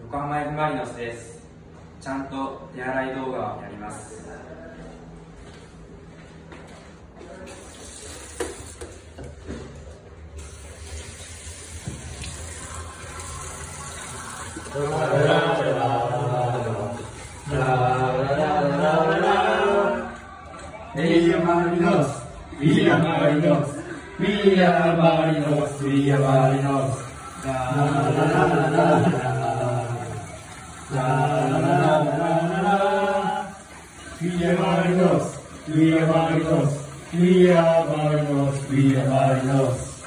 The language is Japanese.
横浜 F ・マリノスです。ちゃんと手洗い動画をやります。 We are Marinos, we are Marinos, we are Marinos, we are Marinos. La la la la la la la la la la. We are Marinos, we are Marinos, we are Marinos, we are Marinos.